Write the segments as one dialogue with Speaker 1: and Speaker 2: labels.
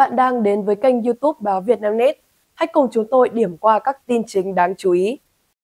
Speaker 1: bạn đang đến với kênh YouTube Báo Vietnamnet. Hãy cùng chúng tôi điểm qua các tin chính đáng chú ý.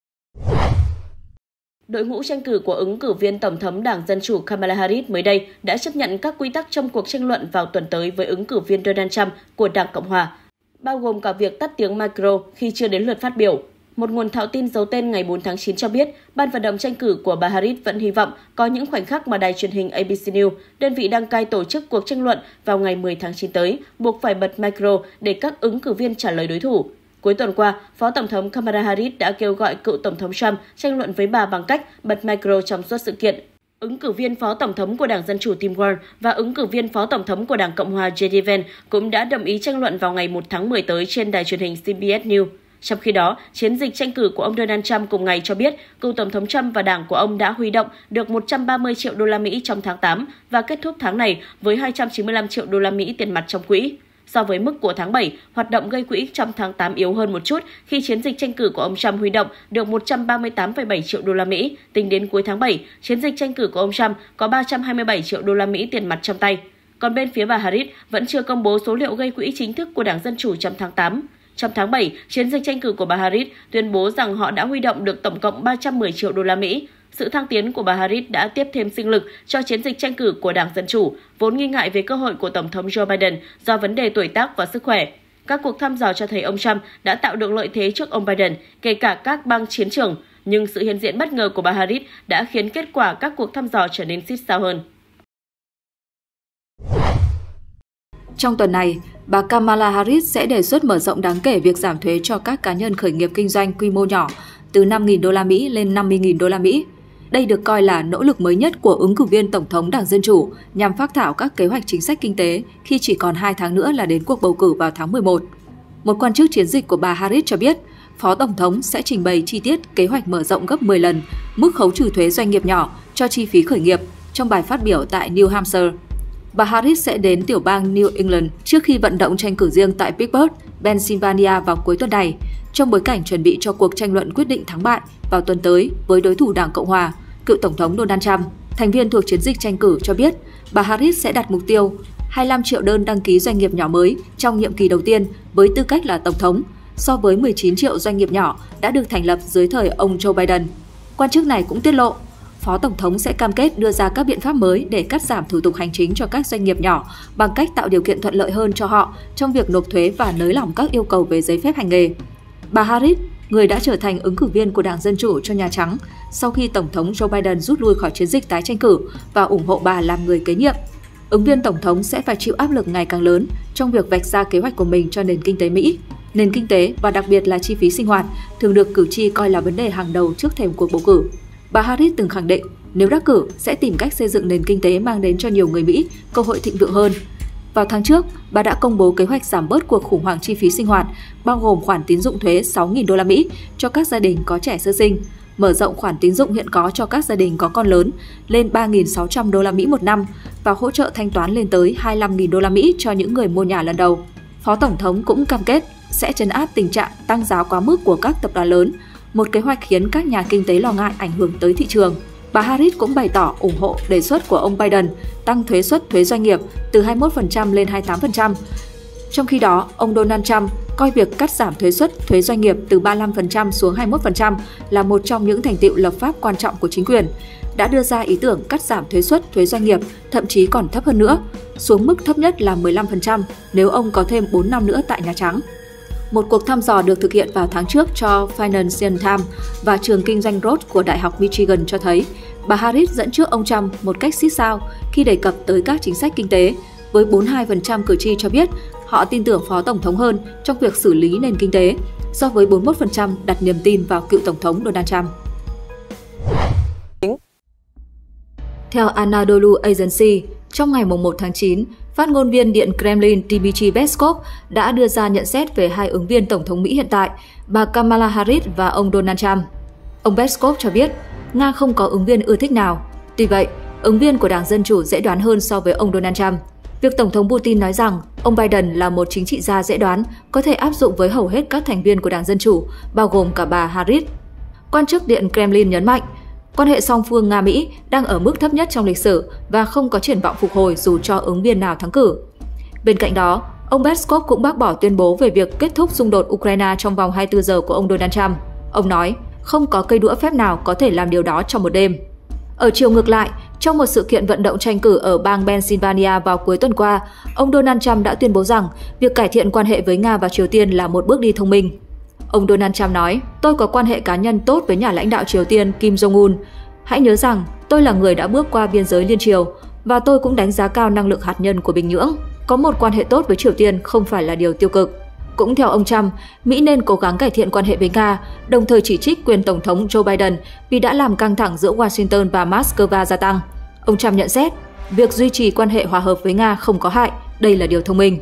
Speaker 2: Đội ngũ tranh cử của ứng cử viên Tổng thống Đảng Dân Chủ Kamala Harris mới đây đã chấp nhận các quy tắc trong cuộc tranh luận vào tuần tới với ứng cử viên Donald Trump của Đảng Cộng Hòa, bao gồm cả việc tắt tiếng micro khi chưa đến lượt phát biểu. Một nguồn thạo tin giấu tên ngày 4 tháng 9 cho biết, ban vận động tranh cử của bà Harris vẫn hy vọng có những khoảnh khắc mà đài truyền hình ABC News, đơn vị đăng cai tổ chức cuộc tranh luận vào ngày 10 tháng 9 tới, buộc phải bật micro để các ứng cử viên trả lời đối thủ. Cuối tuần qua, Phó Tổng thống Kamala Harris đã kêu gọi cựu Tổng thống Trump tranh luận với bà bằng cách bật micro trong suốt sự kiện. Ứng cử viên Phó Tổng thống của Đảng Dân Chủ Tim Walz và ứng cử viên Phó Tổng thống của Đảng Cộng Hòa J.D. Vance cũng đã đồng ý tranh luận vào ngày 1 tháng 10 tới trên đài truyền hình CBS News. Trong khi đó, chiến dịch tranh cử của ông Donald Trump cùng ngày cho biết cựu Tổng thống Trump và đảng của ông đã huy động được 130 triệu đô la Mỹ trong tháng 8 và kết thúc tháng này với 295 triệu đô la Mỹ tiền mặt trong quỹ. So với mức của tháng 7, hoạt động gây quỹ trong tháng 8 yếu hơn một chút khi chiến dịch tranh cử của ông Trump huy động được 138,7 triệu đô la Mỹ. Tính đến cuối tháng 7, chiến dịch tranh cử của ông Trump có 327 triệu đô la Mỹ tiền mặt trong tay. Còn bên phía bà Harris vẫn chưa công bố số liệu gây quỹ chính thức của Đảng Dân Chủ trong tháng 8. Trong tháng 7, chiến dịch tranh cử của bà Harris tuyên bố rằng họ đã huy động được tổng cộng 310 triệu đô la Mỹ. Sự thăng tiến của bà Harris đã tiếp thêm sinh lực cho chiến dịch tranh cử của Đảng Dân Chủ, vốn nghi ngại về cơ hội của Tổng thống Joe Biden do vấn đề tuổi tác và sức khỏe. Các cuộc thăm dò cho thấy ông Trump đã tạo được lợi thế trước ông Biden, kể cả các bang chiến trường, nhưng sự hiện diện bất ngờ của bà Harris đã khiến kết quả các cuộc thăm dò trở nên xít sao hơn.
Speaker 3: Trong tuần này, bà Kamala Harris sẽ đề xuất mở rộng đáng kể việc giảm thuế cho các cá nhân khởi nghiệp kinh doanh quy mô nhỏ từ 5.000 đô la Mỹ lên 50.000 đô la Mỹ. Đây được coi là nỗ lực mới nhất của ứng cử viên Tổng thống Đảng Dân Chủ nhằm phác thảo các kế hoạch chính sách kinh tế khi chỉ còn 2 tháng nữa là đến cuộc bầu cử vào tháng 11. Một quan chức chiến dịch của bà Harris cho biết, Phó Tổng thống sẽ trình bày chi tiết kế hoạch mở rộng gấp 10 lần mức khấu trừ thuế doanh nghiệp nhỏ cho chi phí khởi nghiệp trong bài phát biểu tại New Hampshire. Bà Harris sẽ đến tiểu bang New England trước khi vận động tranh cử riêng tại Pittsburgh, Pennsylvania vào cuối tuần này, trong bối cảnh chuẩn bị cho cuộc tranh luận quyết định thắng bại vào tuần tới với đối thủ Đảng Cộng Hòa, cựu Tổng thống Donald Trump. Thành viên thuộc chiến dịch tranh cử cho biết, bà Harris sẽ đặt mục tiêu 25 triệu đơn đăng ký doanh nghiệp nhỏ mới trong nhiệm kỳ đầu tiên với tư cách là Tổng thống, so với 19 triệu doanh nghiệp nhỏ đã được thành lập dưới thời ông Joe Biden. Quan chức này cũng tiết lộ, Phó Tổng thống sẽ cam kết đưa ra các biện pháp mới để cắt giảm thủ tục hành chính cho các doanh nghiệp nhỏ bằng cách tạo điều kiện thuận lợi hơn cho họ trong việc nộp thuế và nới lỏng các yêu cầu về giấy phép hành nghề. Bà Harris, người đã trở thành ứng cử viên của Đảng Dân Chủ cho Nhà Trắng sau khi Tổng thống Joe Biden rút lui khỏi chiến dịch tái tranh cử và ủng hộ bà làm người kế nhiệm. Ứng viên Tổng thống sẽ phải chịu áp lực ngày càng lớn trong việc vạch ra kế hoạch của mình cho nền kinh tế Mỹ. Nền kinh tế và đặc biệt là chi phí sinh hoạt thường được cử tri coi là vấn đề hàng đầu trước thềm cuộc bầu cử. Bà Harris từng khẳng định nếu đắc cử sẽ tìm cách xây dựng nền kinh tế mang đến cho nhiều người Mỹ cơ hội thịnh vượng hơn. Vào tháng trước, bà đã công bố kế hoạch giảm bớt cuộc khủng hoảng chi phí sinh hoạt, bao gồm khoản tín dụng thuế 6.000 đô la Mỹ cho các gia đình có trẻ sơ sinh, mở rộng khoản tín dụng hiện có cho các gia đình có con lớn lên 3.600 đô la Mỹ một năm và hỗ trợ thanh toán lên tới 25.000 đô la Mỹ cho những người mua nhà lần đầu. Phó Tổng thống cũng cam kết sẽ trấn áp tình trạng tăng giá quá mức của các tập đoàn lớn, một kế hoạch khiến các nhà kinh tế lo ngại ảnh hưởng tới thị trường. Bà Harris cũng bày tỏ ủng hộ đề xuất của ông Biden tăng thuế suất thuế doanh nghiệp từ 21% lên 28%. Trong khi đó, ông Donald Trump coi việc cắt giảm thuế suất thuế doanh nghiệp từ 35% xuống 21% là một trong những thành tựu lập pháp quan trọng của chính quyền, đã đưa ra ý tưởng cắt giảm thuế suất thuế doanh nghiệp thậm chí còn thấp hơn nữa, xuống mức thấp nhất là 15% nếu ông có thêm 4 năm nữa tại Nhà Trắng. Một cuộc thăm dò được thực hiện vào tháng trước cho Financial Times và trường kinh doanh Rhodes của Đại học Michigan cho thấy bà Harris dẫn trước ông Trump một cách xít sao khi đề cập tới các chính sách kinh tế, với 42% cử tri cho biết họ tin tưởng Phó Tổng thống hơn trong việc xử lý nền kinh tế, so với 41% đặt niềm tin vào cựu Tổng thống Donald Trump. Theo Anadolu Agency, trong ngày 1 tháng 9, phát ngôn viên Điện Kremlin Dmitry Peskov đã đưa ra nhận xét về hai ứng viên Tổng thống Mỹ hiện tại, bà Kamala Harris và ông Donald Trump. Ông Peskov cho biết, Nga không có ứng viên ưa thích nào. Tuy vậy, ứng viên của Đảng Dân Chủ dễ đoán hơn so với ông Donald Trump. Việc Tổng thống Putin nói rằng ông Biden là một chính trị gia dễ đoán có thể áp dụng với hầu hết các thành viên của Đảng Dân Chủ, bao gồm cả bà Harris. Quan chức Điện Kremlin nhấn mạnh, quan hệ song phương Nga-Mỹ đang ở mức thấp nhất trong lịch sử và không có triển vọng phục hồi dù cho ứng viên nào thắng cử. Bên cạnh đó, Ông Peskov cũng bác bỏ tuyên bố về việc kết thúc xung đột Ukraine trong vòng 24 giờ của ông Donald Trump. Ông nói, không có cây đũa phép nào có thể làm điều đó trong một đêm. Ở chiều ngược lại, trong một sự kiện vận động tranh cử ở bang Pennsylvania vào cuối tuần qua, ông Donald Trump đã tuyên bố rằng việc cải thiện quan hệ với Nga và Triều Tiên là một bước đi thông minh. Ông Donald Trump nói, tôi có quan hệ cá nhân tốt với nhà lãnh đạo Triều Tiên Kim Jong-un. Hãy nhớ rằng, tôi là người đã bước qua biên giới liên triều và tôi cũng đánh giá cao năng lực hạt nhân của Bình Nhưỡng. Có một quan hệ tốt với Triều Tiên không phải là điều tiêu cực. Cũng theo ông Trump, Mỹ nên cố gắng cải thiện quan hệ với Nga, đồng thời chỉ trích quyền Tổng thống Joe Biden vì đã làm căng thẳng giữa Washington và Moscow gia tăng. Ông Trump nhận xét, việc duy trì quan hệ hòa hợp với Nga không có hại, đây là điều thông minh.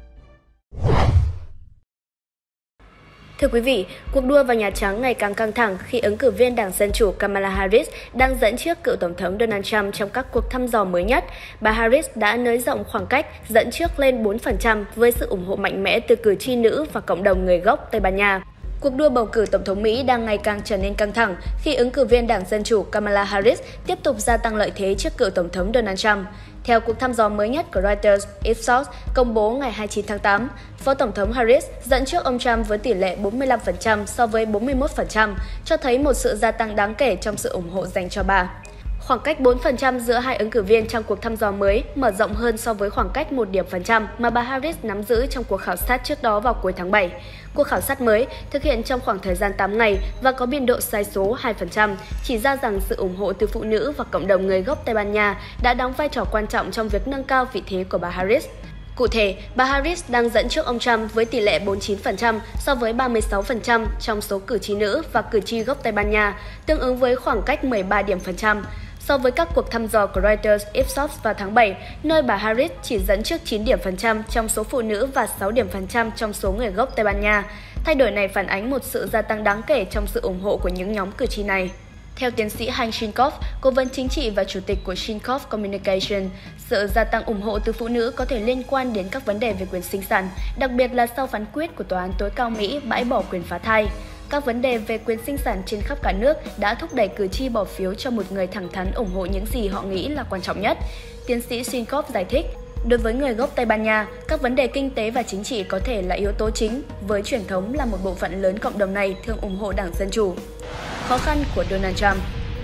Speaker 4: Thưa quý vị, cuộc đua vào Nhà Trắng ngày càng căng thẳng khi ứng cử viên Đảng Dân Chủ Kamala Harris đang dẫn trước cựu Tổng thống Donald Trump trong các cuộc thăm dò mới nhất. Bà Harris đã nới rộng khoảng cách, dẫn trước lên 4% với sự ủng hộ mạnh mẽ từ cử tri nữ và cộng đồng người gốc Tây Ban Nha. Cuộc đua bầu cử Tổng thống Mỹ đang ngày càng trở nên căng thẳng khi ứng cử viên Đảng Dân Chủ Kamala Harris tiếp tục gia tăng lợi thế trước cựu Tổng thống Donald Trump. Theo cuộc thăm dò mới nhất của Reuters Ipsos công bố ngày 29 tháng 8, Phó Tổng thống Harris dẫn trước ông Trump với tỷ lệ 45% so với 41%, cho thấy một sự gia tăng đáng kể trong sự ủng hộ dành cho bà. Khoảng cách 4% giữa hai ứng cử viên trong cuộc thăm dò mới mở rộng hơn so với khoảng cách 1% mà bà Harris nắm giữ trong cuộc khảo sát trước đó vào cuối tháng 7. Cuộc khảo sát mới, thực hiện trong khoảng thời gian 8 ngày và có biên độ sai số 2%, chỉ ra rằng sự ủng hộ từ phụ nữ và cộng đồng người gốc Tây Ban Nha đã đóng vai trò quan trọng trong việc nâng cao vị thế của bà Harris. Cụ thể, bà Harris đang dẫn trước ông Trump với tỷ lệ 49% so với 36% trong số cử tri nữ và cử tri gốc Tây Ban Nha, tương ứng với khoảng cách 13 điểm phần trăm. So với các cuộc thăm dò của Reuters Ipsos vào tháng 7, nơi bà Harris chỉ dẫn trước 9 điểm phần trăm trong số phụ nữ và 6 điểm phần trăm trong số người gốc Tây Ban Nha. Thay đổi này phản ánh một sự gia tăng đáng kể trong sự ủng hộ của những nhóm cử tri này. Theo tiến sĩ Hank Sheinkopf, cố vấn chính trị và chủ tịch của Sheinkopf Communication, sự gia tăng ủng hộ từ phụ nữ có thể liên quan đến các vấn đề về quyền sinh sản, đặc biệt là sau phán quyết của Tòa án tối cao Mỹ bãi bỏ quyền phá thai. Các vấn đề về quyền sinh sản trên khắp cả nước đã thúc đẩy cử tri bỏ phiếu cho một người thẳng thắn ủng hộ những gì họ nghĩ là quan trọng nhất. Tiến sĩ Sheinkopf giải thích, đối với người gốc Tây Ban Nha, các vấn đề kinh tế và chính trị có thể là yếu tố chính, với truyền thống là một bộ phận lớn cộng đồng này thường ủng hộ Đảng Dân Chủ. Khó khăn của Donald Trump.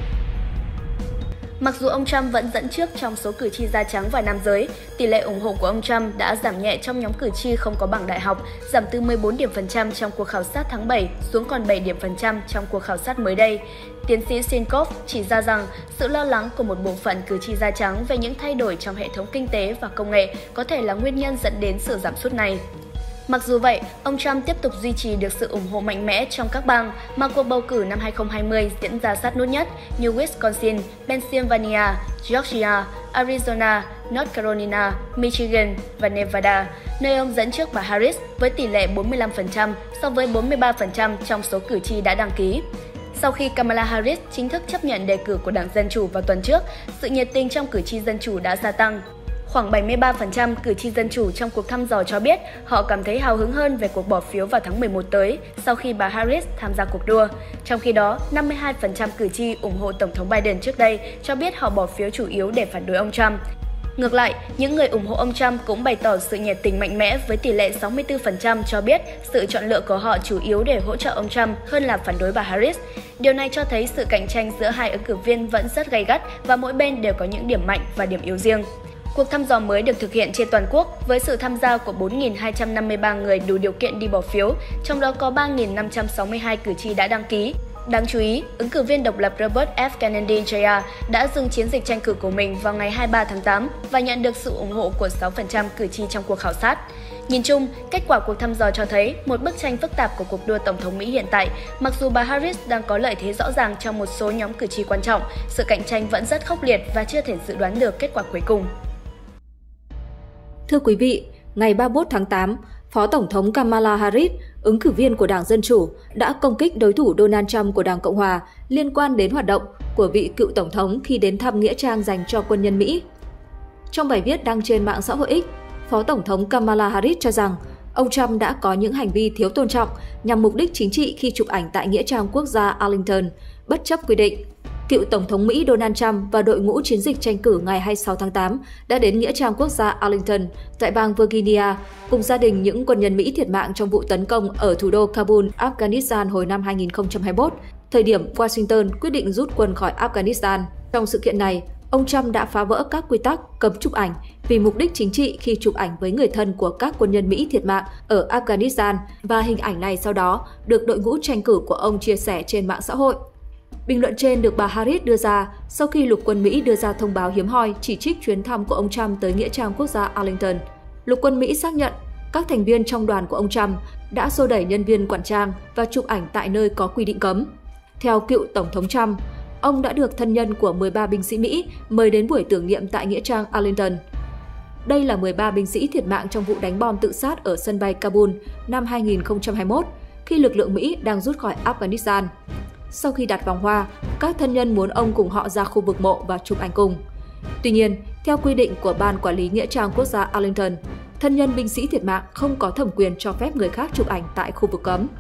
Speaker 4: Mặc dù ông Trump vẫn dẫn trước trong số cử tri da trắng và nam giới, tỷ lệ ủng hộ của ông Trump đã giảm nhẹ trong nhóm cử tri không có bằng đại học, giảm từ 14 điểm phần trăm trong cuộc khảo sát tháng 7 xuống còn 7 điểm phần trăm trong cuộc khảo sát mới đây. Tiến sĩ Sheinkopf chỉ ra rằng sự lo lắng của một bộ phận cử tri da trắng về những thay đổi trong hệ thống kinh tế và công nghệ có thể là nguyên nhân dẫn đến sự giảm sút này. Mặc dù vậy, ông Trump tiếp tục duy trì được sự ủng hộ mạnh mẽ trong các bang mà cuộc bầu cử năm 2020 diễn ra sát nút nhất như Wisconsin, Pennsylvania, Georgia, Arizona, North Carolina, Michigan và Nevada, nơi ông dẫn trước bà Harris với tỷ lệ 45% so với 43% trong số cử tri đã đăng ký. Sau khi Kamala Harris chính thức chấp nhận đề cử của Đảng Dân Chủ vào tuần trước, sự nhiệt tình trong cử tri Dân Chủ đã gia tăng. Khoảng 73% cử tri Dân Chủ trong cuộc thăm dò cho biết họ cảm thấy hào hứng hơn về cuộc bỏ phiếu vào tháng 11 tới sau khi bà Harris tham gia cuộc đua. Trong khi đó, 52% cử tri ủng hộ Tổng thống Biden trước đây cho biết họ bỏ phiếu chủ yếu để phản đối ông Trump. Ngược lại, những người ủng hộ ông Trump cũng bày tỏ sự nhiệt tình mạnh mẽ với tỷ lệ 64% cho biết sự chọn lựa của họ chủ yếu để hỗ trợ ông Trump hơn là phản đối bà Harris. Điều này cho thấy sự cạnh tranh giữa hai ứng cử viên vẫn rất gay gắt và mỗi bên đều có những điểm mạnh và điểm yếu riêng. Cuộc thăm dò mới được thực hiện trên toàn quốc với sự tham gia của 4.253 người đủ điều kiện đi bỏ phiếu, trong đó có 3.562 cử tri đã đăng ký. Đáng chú ý, ứng cử viên độc lập Robert F. Kennedy Jr. đã dừng chiến dịch tranh cử của mình vào ngày 23 tháng 8 và nhận được sự ủng hộ của 6% cử tri trong cuộc khảo sát. Nhìn chung, kết quả cuộc thăm dò cho thấy một bức tranh phức tạp của cuộc đua Tổng thống Mỹ hiện tại. Mặc dù bà Harris đang có lợi thế rõ ràng trong một số nhóm cử tri quan trọng, sự cạnh tranh vẫn rất khốc liệt và chưa thể dự đoán được kết quả cuối cùng.
Speaker 3: Thưa quý vị, ngày 31 tháng 8, Phó Tổng thống Kamala Harris, ứng cử viên của Đảng Dân Chủ, đã công kích đối thủ Donald Trump của Đảng Cộng Hòa liên quan đến hoạt động của vị cựu Tổng thống khi đến thăm nghĩa trang dành cho quân nhân Mỹ. Trong bài viết đăng trên mạng xã hội X, Phó Tổng thống Kamala Harris cho rằng ông Trump đã có những hành vi thiếu tôn trọng nhằm mục đích chính trị khi chụp ảnh tại nghĩa trang quốc gia Arlington, bất chấp quy định. cựu Tổng thống Mỹ Donald Trump và đội ngũ chiến dịch tranh cử ngày 26 tháng 8 đã đến Nghĩa trang quốc gia Arlington tại bang Virginia cùng gia đình những quân nhân Mỹ thiệt mạng trong vụ tấn công ở thủ đô Kabul, Afghanistan hồi năm 2021, thời điểm Washington quyết định rút quân khỏi Afghanistan. Trong sự kiện này, ông Trump đã phá vỡ các quy tắc cấm chụp ảnh vì mục đích chính trị khi chụp ảnh với người thân của các quân nhân Mỹ thiệt mạng ở Afghanistan, và hình ảnh này sau đó được đội ngũ tranh cử của ông chia sẻ trên mạng xã hội. Bình luận trên được bà Harris đưa ra sau khi lục quân Mỹ đưa ra thông báo hiếm hoi chỉ trích chuyến thăm của ông Trump tới Nghĩa trang quốc gia Arlington. Lục quân Mỹ xác nhận các thành viên trong đoàn của ông Trump đã xô đẩy nhân viên quản trang và chụp ảnh tại nơi có quy định cấm. Theo cựu Tổng thống Trump, ông đã được thân nhân của 13 binh sĩ Mỹ mời đến buổi tưởng niệm tại Nghĩa trang Arlington. Đây là 13 binh sĩ thiệt mạng trong vụ đánh bom tự sát ở sân bay Kabul năm 2021 khi lực lượng Mỹ đang rút khỏi Afghanistan. Sau khi đặt vòng hoa, các thân nhân muốn ông cùng họ ra khu vực mộ và chụp ảnh cùng. Tuy nhiên, theo quy định của Ban Quản lý Nghĩa trang quốc gia Arlington, thân nhân binh sĩ thiệt mạng không có thẩm quyền cho phép người khác chụp ảnh tại khu vực cấm.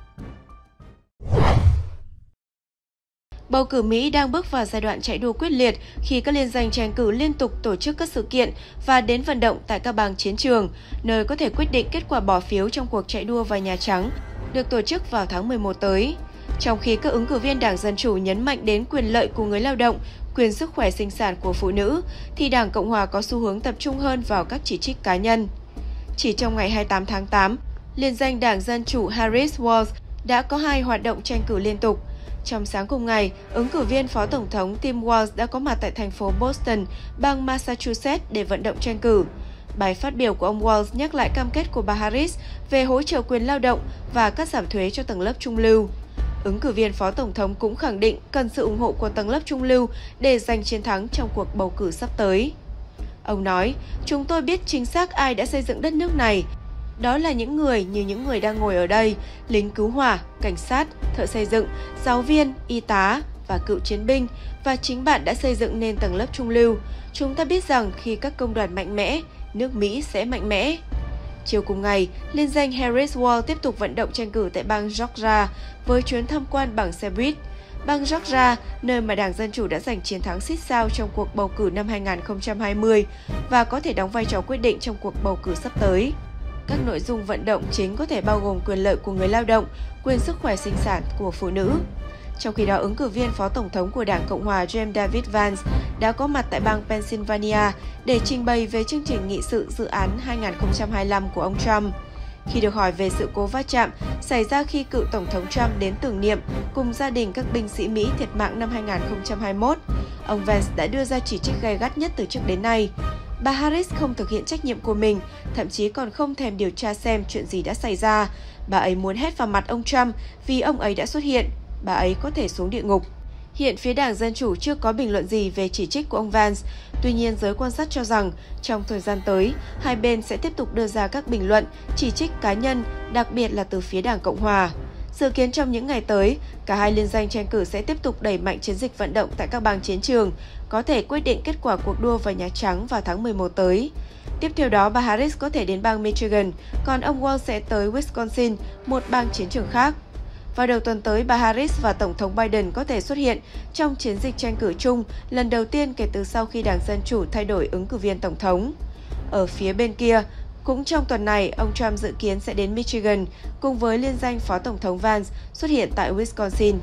Speaker 5: Bầu cử Mỹ đang bước vào giai đoạn chạy đua quyết liệt khi các liên danh tranh cử liên tục tổ chức các sự kiện và đến vận động tại các bang chiến trường, nơi có thể quyết định kết quả bỏ phiếu trong cuộc chạy đua vào Nhà Trắng, được tổ chức vào tháng 11 tới. Trong khi các ứng cử viên Đảng Dân Chủ nhấn mạnh đến quyền lợi của người lao động, quyền sức khỏe sinh sản của phụ nữ, thì Đảng Cộng Hòa có xu hướng tập trung hơn vào các chỉ trích cá nhân. Chỉ trong ngày 28 tháng 8, liên danh Đảng Dân Chủ Harris-Walz đã có 2 hoạt động tranh cử liên tục. Trong sáng cùng ngày, ứng cử viên Phó Tổng thống Tim Walz đã có mặt tại thành phố Boston, bang Massachusetts để vận động tranh cử. Bài phát biểu của ông Walz nhắc lại cam kết của bà Harris về hỗ trợ quyền lao động và cắt giảm thuế cho tầng lớp trung lưu. Ứng cử viên Phó Tổng thống cũng khẳng định cần sự ủng hộ của tầng lớp trung lưu để giành chiến thắng trong cuộc bầu cử sắp tới. Ông nói, chúng tôi biết chính xác ai đã xây dựng đất nước này. Đó là những người như những người đang ngồi ở đây, lính cứu hỏa, cảnh sát, thợ xây dựng, giáo viên, y tá và cựu chiến binh, và chính bạn đã xây dựng nên tầng lớp trung lưu. Chúng ta biết rằng khi các công đoàn mạnh mẽ, nước Mỹ sẽ mạnh mẽ. Chiều cùng ngày, liên danh Harris-Walz tiếp tục vận động tranh cử tại bang Georgia với chuyến tham quan bằng xe buýt. Bang Georgia, nơi mà Đảng Dân Chủ đã giành chiến thắng xít sao trong cuộc bầu cử năm 2020 và có thể đóng vai trò quyết định trong cuộc bầu cử sắp tới. Các nội dung vận động chính có thể bao gồm quyền lợi của người lao động, quyền sức khỏe sinh sản của phụ nữ. Trong khi đó, ứng cử viên Phó Tổng thống của Đảng Cộng hòa James David Vance đã có mặt tại bang Pennsylvania để trình bày về chương trình nghị sự dự án 2025 của ông Trump. Khi được hỏi về sự cố va chạm xảy ra khi cựu Tổng thống Trump đến tưởng niệm cùng gia đình các binh sĩ Mỹ thiệt mạng năm 2021, ông Vance đã đưa ra chỉ trích gay gắt nhất từ trước đến nay. Bà Harris không thực hiện trách nhiệm của mình, thậm chí còn không thèm điều tra xem chuyện gì đã xảy ra. Bà ấy muốn hét vào mặt ông Trump vì ông ấy đã xuất hiện. Bà ấy có thể xuống địa ngục. Hiện phía Đảng Dân Chủ chưa có bình luận gì về chỉ trích của ông Vance. Tuy nhiên, giới quan sát cho rằng trong thời gian tới, hai bên sẽ tiếp tục đưa ra các bình luận, chỉ trích cá nhân, đặc biệt là từ phía Đảng Cộng hòa. Dự kiến trong những ngày tới, cả hai liên danh tranh cử sẽ tiếp tục đẩy mạnh chiến dịch vận động tại các bang chiến trường, có thể quyết định kết quả cuộc đua vào Nhà Trắng vào tháng 11 tới. Tiếp theo đó, bà Harris có thể đến bang Michigan, còn ông Walz sẽ tới Wisconsin, một bang chiến trường khác. Vào đầu tuần tới, bà Harris và Tổng thống Biden có thể xuất hiện trong chiến dịch tranh cử chung lần đầu tiên kể từ sau khi Đảng Dân Chủ thay đổi ứng cử viên Tổng thống. Ở phía bên kia, cũng trong tuần này, ông Trump dự kiến sẽ đến Michigan cùng với liên danh Phó Tổng thống Vance xuất hiện tại Wisconsin.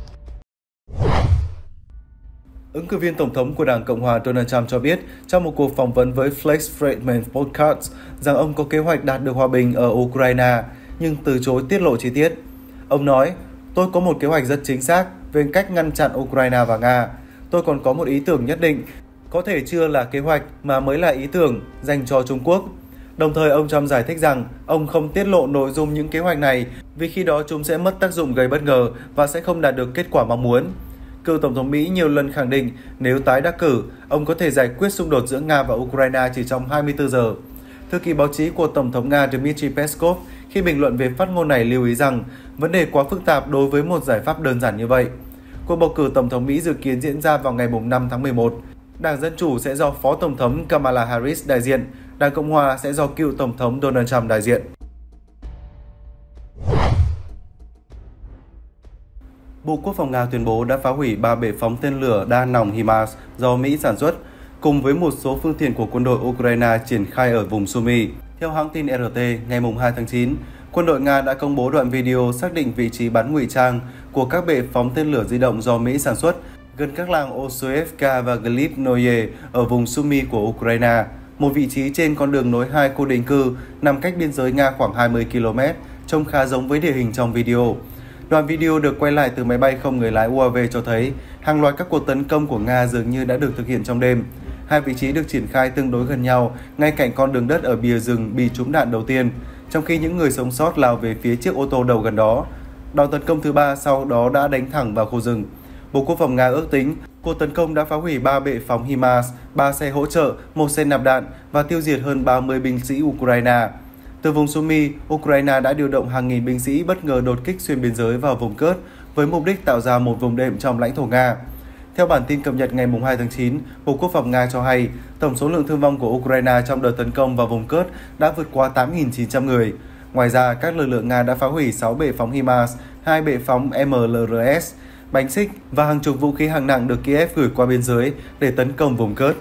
Speaker 6: Ứng cử viên Tổng thống của Đảng Cộng hòa Donald Trump cho biết trong một cuộc phỏng vấn với Flex Friedman Podcast rằng ông có kế hoạch đạt được hòa bình ở Ukraine, nhưng từ chối tiết lộ chi tiết. Ông nói, tôi có một kế hoạch rất chính xác về cách ngăn chặn Ukraine và Nga. Tôi còn có một ý tưởng nhất định, có thể chưa là kế hoạch mà mới là ý tưởng dành cho Trung Quốc. Đồng thời, ông Trump giải thích rằng ông không tiết lộ nội dung những kế hoạch này vì khi đó chúng sẽ mất tác dụng gây bất ngờ và sẽ không đạt được kết quả mong muốn. Cựu Tổng thống Mỹ nhiều lần khẳng định nếu tái đắc cử, ông có thể giải quyết xung đột giữa Nga và Ukraine chỉ trong 24 giờ. Thư ký báo chí của Tổng thống Nga Dmitry Peskov khi bình luận về phát ngôn này lưu ý rằng vấn đề quá phức tạp đối với một giải pháp đơn giản như vậy. Cuộc bầu cử Tổng thống Mỹ dự kiến diễn ra vào ngày 5 tháng 11. Đảng Dân Chủ sẽ do Phó Tổng thống Kamala Harris đại diện, Đảng Cộng hòa sẽ do cựu Tổng thống Donald Trump đại diện. Bộ Quốc phòng Nga tuyên bố đã phá hủy 3 bệ phóng tên lửa đa nòng HIMARS do Mỹ sản xuất, cùng với một số phương tiện của quân đội Ukraine triển khai ở vùng Sumy. Theo hãng tin RT, ngày 2 tháng 9, quân đội Nga đã công bố đoạn video xác định vị trí bắn ngụy trang của các bệ phóng tên lửa di động do Mỹ sản xuất gần các làng Osoyevka và Glivnoye ở vùng Sumy của Ukraine, một vị trí trên con đường nối hai khu định cư nằm cách biên giới Nga khoảng 20 km, trông khá giống với địa hình trong video. Đoạn video được quay lại từ máy bay không người lái UAV cho thấy hàng loạt các cuộc tấn công của Nga dường như đã được thực hiện trong đêm. Hai vị trí được triển khai tương đối gần nhau, ngay cạnh con đường đất ở bìa rừng bị trúng đạn đầu tiên, trong khi những người sống sót lao về phía chiếc ô tô đầu gần đó. Đòn tấn công thứ 3 sau đó đã đánh thẳng vào khu rừng. Bộ Quốc phòng Nga ước tính cuộc tấn công đã phá hủy 3 bệ phóng HIMARS, 3 xe hỗ trợ, 1 xe nạp đạn và tiêu diệt hơn 30 binh sĩ Ukraine. Từ vùng Sumy, Ukraine đã điều động hàng nghìn binh sĩ bất ngờ đột kích xuyên biên giới vào vùng Kursk với mục đích tạo ra một vùng đệm trong lãnh thổ Nga. Theo bản tin cập nhật ngày 2 tháng 9, Bộ Quốc phòng Nga cho hay tổng số lượng thương vong của Ukraine trong đợt tấn công vào vùng Kursk đã vượt qua 8.900 người. Ngoài ra, các lực lượng Nga đã phá hủy 6 bệ phóng HIMARS, 2 bệ phóng MLRS, bánh xích và hàng chục vũ khí hạng nặng được Kiev gửi qua biên giới để tấn công vùng Kursk.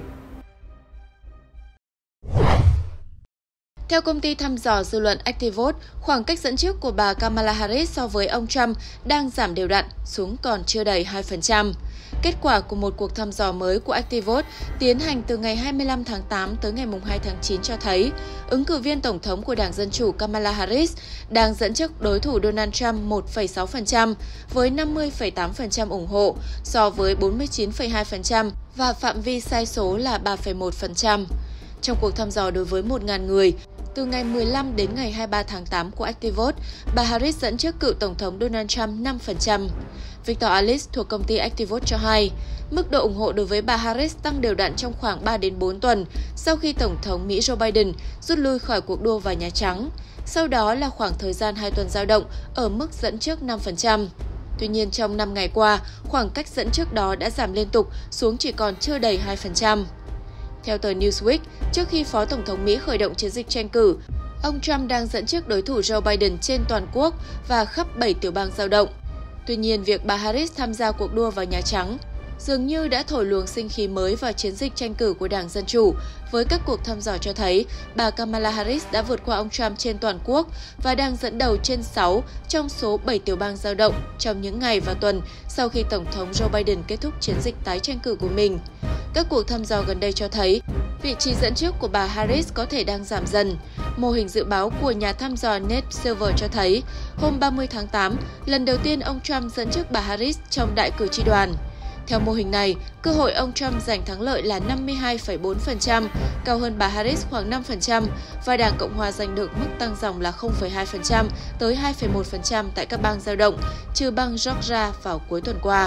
Speaker 5: Theo công ty thăm dò dư luận ActiVote, khoảng cách dẫn trước của bà Kamala Harris so với ông Trump đang giảm đều đặn xuống còn chưa đầy 2%. Kết quả của một cuộc thăm dò mới của ActiVote tiến hành từ ngày 25 tháng 8 tới ngày 2 tháng 9 cho thấy ứng cử viên tổng thống của Đảng Dân Chủ Kamala Harris đang dẫn trước đối thủ Donald Trump 1,6% với 50,8% ủng hộ so với 49,2% và phạm vi sai số là 3,1%. Trong cuộc thăm dò đối với 1.000 người, từ ngày 15 đến ngày 23 tháng 8 của ActiVote, bà Harris dẫn trước cựu Tổng thống Donald Trump 5%. Victor Alice thuộc công ty ActiVote cho hay, mức độ ủng hộ đối với bà Harris tăng đều đặn trong khoảng 3 đến 4 tuần sau khi Tổng thống Mỹ Joe Biden rút lui khỏi cuộc đua vào Nhà Trắng. Sau đó là khoảng thời gian 2 tuần dao động ở mức dẫn trước 5%. Tuy nhiên, trong 5 ngày qua, khoảng cách dẫn trước đó đã giảm liên tục xuống chỉ còn chưa đầy 2%. Theo tờ Newsweek, trước khi Phó Tổng thống Mỹ khởi động chiến dịch tranh cử, ông Trump đang dẫn trước đối thủ Joe Biden trên toàn quốc và khắp 7 tiểu bang dao động. Tuy nhiên, việc bà Harris tham gia cuộc đua vào Nhà Trắng dường như đã thổi luồng sinh khí mới vào chiến dịch tranh cử của Đảng Dân Chủ, với các cuộc thăm dò cho thấy bà Kamala Harris đã vượt qua ông Trump trên toàn quốc và đang dẫn đầu trên 6 trong số 7 tiểu bang dao động trong những ngày và tuần sau khi Tổng thống Joe Biden kết thúc chiến dịch tái tranh cử của mình. Các cuộc thăm dò gần đây cho thấy vị trí dẫn trước của bà Harris có thể đang giảm dần. Mô hình dự báo của nhà thăm dò Nate Silver cho thấy hôm 30 tháng 8, lần đầu tiên ông Trump dẫn trước bà Harris trong đại cử tri đoàn. Theo mô hình này, cơ hội ông Trump giành thắng lợi là 52,4%, cao hơn bà Harris khoảng 5%, và Đảng Cộng hòa giành được mức tăng dòng là 0,2% tới 2,1% tại các bang dao động, trừ bang Georgia vào cuối tuần qua.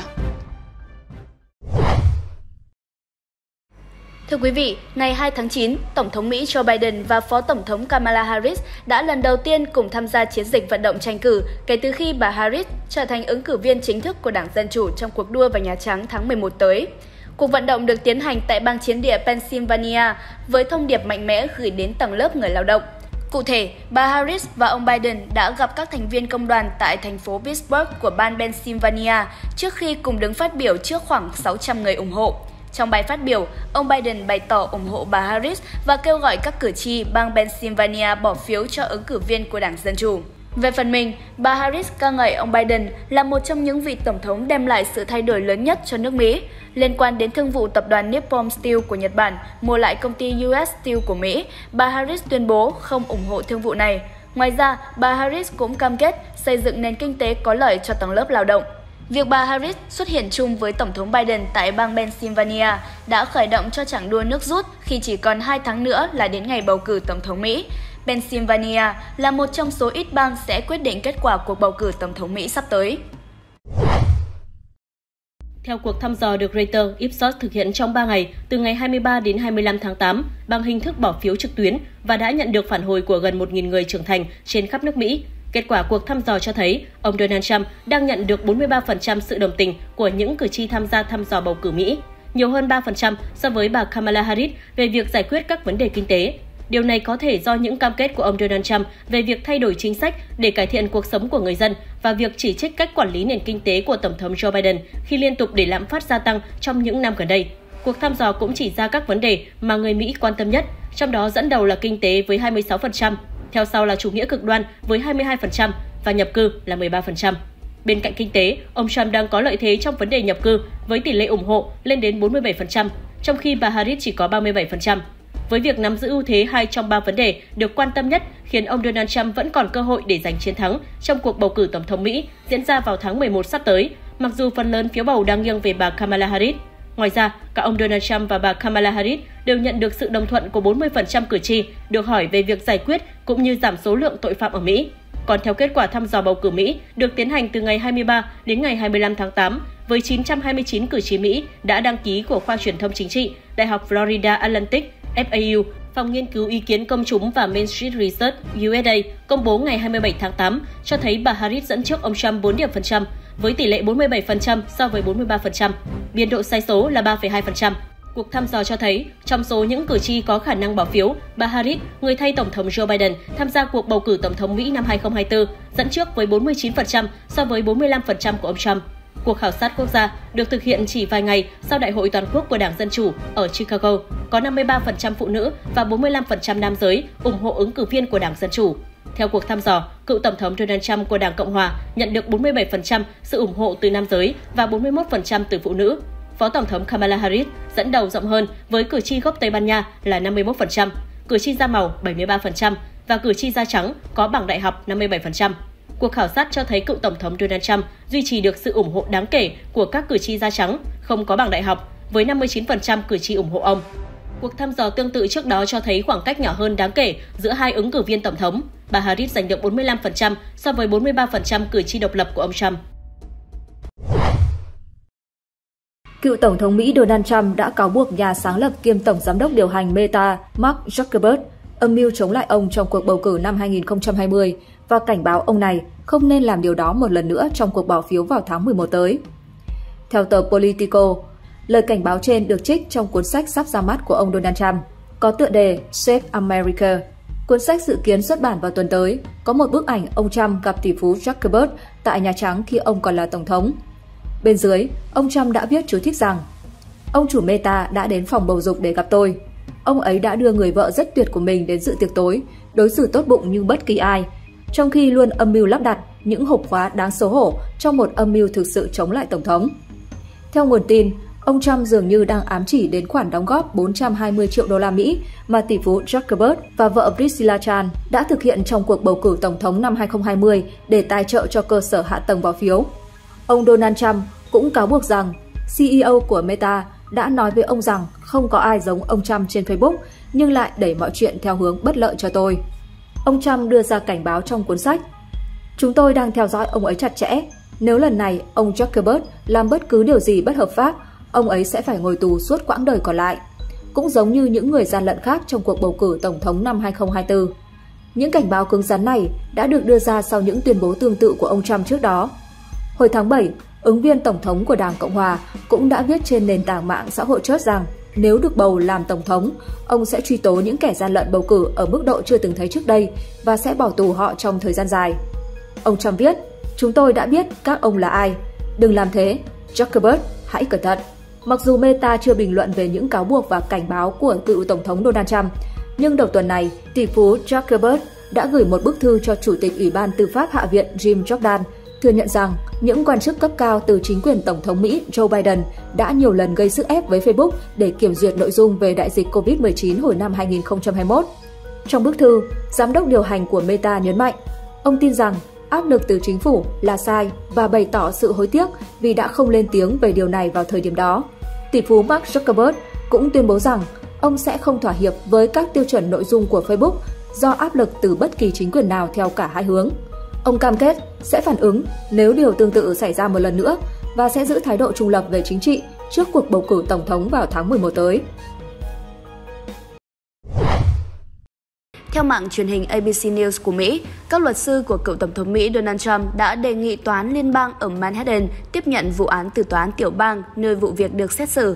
Speaker 4: Thưa quý vị, ngày 2 tháng 9, Tổng thống Mỹ Joe Biden và Phó Tổng thống Kamala Harris đã lần đầu tiên cùng tham gia chiến dịch vận động tranh cử kể từ khi bà Harris trở thành ứng cử viên chính thức của Đảng Dân Chủ trong cuộc đua vào Nhà Trắng tháng 11 tới. Cuộc vận động được tiến hành tại bang chiến địa Pennsylvania với thông điệp mạnh mẽ gửi đến tầng lớp người lao động. Cụ thể, bà Harris và ông Biden đã gặp các thành viên công đoàn tại thành phố Pittsburgh của bang Pennsylvania trước khi cùng đứng phát biểu trước khoảng 600 người ủng hộ. Trong bài phát biểu, ông Biden bày tỏ ủng hộ bà Harris và kêu gọi các cử tri bang Pennsylvania bỏ phiếu cho ứng cử viên của Đảng Dân Chủ. Về phần mình, bà Harris ca ngợi ông Biden là một trong những vị tổng thống đem lại sự thay đổi lớn nhất cho nước Mỹ. Liên quan đến thương vụ tập đoàn Nippon Steel của Nhật Bản mua lại công ty US Steel của Mỹ, bà Harris tuyên bố không ủng hộ thương vụ này. Ngoài ra, bà Harris cũng cam kết xây dựng nền kinh tế có lợi cho tầng lớp lao động. Việc bà Harris xuất hiện chung với Tổng thống Biden tại bang Pennsylvania đã khởi động cho chặng đua nước rút khi chỉ còn 2 tháng nữa là đến ngày bầu cử Tổng thống Mỹ. Pennsylvania là một trong số ít bang sẽ quyết định kết quả cuộc bầu cử Tổng thống Mỹ sắp tới.
Speaker 2: Theo cuộc thăm dò được Reuters Ipsos thực hiện trong 3 ngày, từ ngày 23 đến 25 tháng 8, bằng hình thức bỏ phiếu trực tuyến và đã nhận được phản hồi của gần 1.000 người trưởng thành trên khắp nước Mỹ. Kết quả cuộc thăm dò cho thấy ông Donald Trump đang nhận được 43% sự đồng tình của những cử tri tham gia thăm dò bầu cử Mỹ, nhiều hơn 3% so với bà Kamala Harris về việc giải quyết các vấn đề kinh tế. Điều này có thể do những cam kết của ông Donald Trump về việc thay đổi chính sách để cải thiện cuộc sống của người dân và việc chỉ trích cách quản lý nền kinh tế của Tổng thống Joe Biden khi liên tục để lạm phát gia tăng trong những năm gần đây. Cuộc thăm dò cũng chỉ ra các vấn đề mà người Mỹ quan tâm nhất, trong đó dẫn đầu là kinh tế với 26%, theo sau là chủ nghĩa cực đoan với 22% và nhập cư là 13%. Bên cạnh kinh tế, ông Trump đang có lợi thế trong vấn đề nhập cư với tỷ lệ ủng hộ lên đến 47%, trong khi bà Harris chỉ có 37%. Với việc nắm giữ ưu thế 2 trong 3 vấn đề được quan tâm nhất khiến ông Donald Trump vẫn còn cơ hội để giành chiến thắng trong cuộc bầu cử Tổng thống Mỹ diễn ra vào tháng 11 sắp tới, mặc dù phần lớn phiếu bầu đang nghiêng về bà Kamala Harris. Ngoài ra, cả ông Donald Trump và bà Kamala Harris đều nhận được sự đồng thuận của 40% cử tri được hỏi về việc giải quyết cũng như giảm số lượng tội phạm ở Mỹ. Còn theo kết quả thăm dò bầu cử Mỹ được tiến hành từ ngày 23 đến ngày 25 tháng 8, với 929 cử tri Mỹ đã đăng ký của khoa truyền thông chính trị, Đại học Florida Atlantic, FAU, Phòng Nghiên cứu Ý kiến Công chúng và Main Street Research USA công bố ngày 27 tháng 8 cho thấy bà Harris dẫn trước ông Trump 4 điểm phần trăm, với tỷ lệ 47% so với 43%. Biên độ sai số là 3,2%. Cuộc thăm dò cho thấy, trong số những cử tri có khả năng bỏ phiếu, bà Harris, người thay Tổng thống Joe Biden, tham gia cuộc bầu cử Tổng thống Mỹ năm 2024, dẫn trước với 49% so với 45% của ông Trump. Cuộc khảo sát quốc gia được thực hiện chỉ vài ngày sau Đại hội toàn quốc của Đảng Dân Chủ ở Chicago, có 53% phụ nữ và 45% nam giới ủng hộ ứng cử viên của Đảng Dân Chủ. Theo cuộc thăm dò, cựu Tổng thống Donald Trump của Đảng Cộng Hòa nhận được 47% sự ủng hộ từ nam giới và 41% từ phụ nữ. Phó Tổng thống Kamala Harris dẫn đầu rộng hơn với cử tri gốc Tây Ban Nha là 51%, cử tri da màu 73% và cử tri da trắng có bằng đại học 57%. Cuộc khảo sát cho thấy cựu Tổng thống Donald Trump duy trì được sự ủng hộ đáng kể của các cử tri da trắng không có bằng đại học, với 59% cử tri ủng hộ ông. Cuộc thăm dò tương tự trước đó cho thấy khoảng cách nhỏ hơn đáng kể giữa hai ứng cử viên tổng thống. Bà Harris giành được 45% so với 43% cử tri độc lập của ông Trump.
Speaker 3: Cựu Tổng thống Mỹ Donald Trump đã cáo buộc nhà sáng lập kiêm Tổng giám đốc điều hành Meta Mark Zuckerberg âm mưu chống lại ông trong cuộc bầu cử năm 2020 và cảnh báo ông này không nên làm điều đó một lần nữa trong cuộc bỏ phiếu vào tháng 11 tới. Theo tờ Politico, lời cảnh báo trên được trích trong cuốn sách sắp ra mắt của ông Donald Trump, có tựa đề Save America. Cuốn sách dự kiến xuất bản vào tuần tới, có một bức ảnh ông Trump gặp tỷ phú Zuckerberg tại Nhà Trắng khi ông còn là Tổng thống. Bên dưới, ông Trump đã viết chú thích rằng, ông chủ Meta đã đến phòng bầu dục để gặp tôi. Ông ấy đã đưa người vợ rất tuyệt của mình đến dự tiệc tối, đối xử tốt bụng như bất kỳ ai, trong khi luôn âm mưu lắp đặt những hộp khóa đáng xấu hổ trong một âm mưu thực sự chống lại Tổng thống. Theo nguồn tin, ông Trump dường như đang ám chỉ đến khoản đóng góp 420 triệu đô la Mỹ mà tỷ phú Zuckerberg và vợ Priscilla Chan đã thực hiện trong cuộc bầu cử Tổng thống năm 2020 để tài trợ cho cơ sở hạ tầng bỏ phiếu. Ông Donald Trump cũng cáo buộc rằng CEO của Meta đã nói với ông rằng không có ai giống ông Trump trên Facebook nhưng lại đẩy mọi chuyện theo hướng bất lợi cho tôi. Ông Trump đưa ra cảnh báo trong cuốn sách, chúng tôi đang theo dõi ông ấy chặt chẽ. Nếu lần này ông Zuckerberg làm bất cứ điều gì bất hợp pháp, ông ấy sẽ phải ngồi tù suốt quãng đời còn lại. Cũng giống như những người gian lận khác trong cuộc bầu cử Tổng thống năm 2024. Những cảnh báo cứng rắn này đã được đưa ra sau những tuyên bố tương tự của ông Trump trước đó. Hồi tháng 7, ứng viên Tổng thống của Đảng Cộng Hòa cũng đã viết trên nền tảng mạng xã hội Truth rằng nếu được bầu làm Tổng thống, ông sẽ truy tố những kẻ gian lận bầu cử ở mức độ chưa từng thấy trước đây và sẽ bỏ tù họ trong thời gian dài. Ông Trump viết, chúng tôi đã biết các ông là ai. Đừng làm thế, Zuckerberg, hãy cẩn thận. Mặc dù Meta chưa bình luận về những cáo buộc và cảnh báo của cựu Tổng thống Donald Trump, nhưng đầu tuần này, tỷ phú Zuckerberg đã gửi một bức thư cho Chủ tịch Ủy ban Tư pháp Hạ viện Jim Jordan, thừa nhận rằng những quan chức cấp cao từ chính quyền Tổng thống Mỹ Joe Biden đã nhiều lần gây sức ép với Facebook để kiểm duyệt nội dung về đại dịch COVID-19 hồi năm 2021. Trong bức thư, giám đốc điều hành của Meta nhấn mạnh, ông tin rằng áp lực từ chính phủ là sai và bày tỏ sự hối tiếc vì đã không lên tiếng về điều này vào thời điểm đó. Tỷ phú Mark Zuckerberg cũng tuyên bố rằng ông sẽ không thỏa hiệp với các tiêu chuẩn nội dung của Facebook do áp lực từ bất kỳ chính quyền nào theo cả hai hướng. Ông cam kết sẽ phản ứng nếu điều tương tự xảy ra một lần nữa và sẽ giữ thái độ trung lập về chính trị trước cuộc bầu cử Tổng thống vào tháng 11 tới.
Speaker 4: Theo mạng truyền hình ABC News của Mỹ, các luật sư của cựu Tổng thống Mỹ Donald Trump đã đề nghị Tòa án Liên bang ở Manhattan tiếp nhận vụ án từ Tòa án Tiểu bang nơi vụ việc được xét xử.